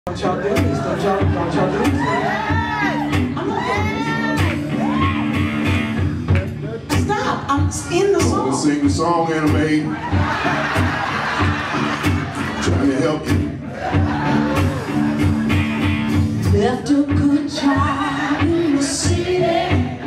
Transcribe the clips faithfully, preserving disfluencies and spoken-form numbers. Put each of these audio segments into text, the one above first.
Don't y'all do this, don't y'all, don't y'all do this. I'm not doing this. Stop, I'm in the song. Let's sing the song, Anime. Trying to help you. Left a good job in the city,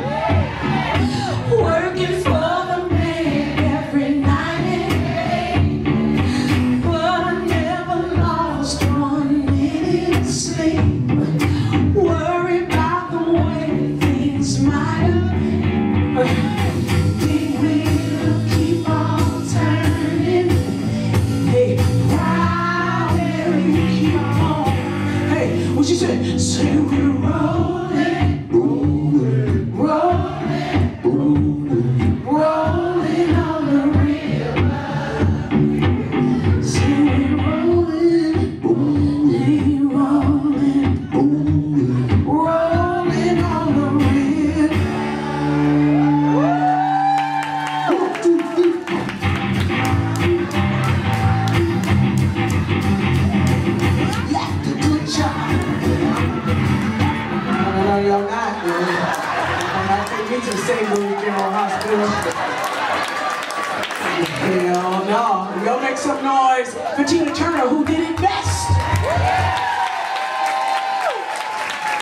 working for the man every night, but I never lost one minute sleep, worried about the way things might have been. We will keep on turning. Hey, wow, you keep on. Hey, what you say? Say we're rolling, rolling, rolling, rolling, rolling on the river. Say we're rolling, rolling, rolling, rolling, rolling on the river. One, two, three. Left a good job. No, y'all not, man. I'm not taking me to the Saint Louis General Hospital. Hell no. Y'all make some noise for Tina Turner, who did it best.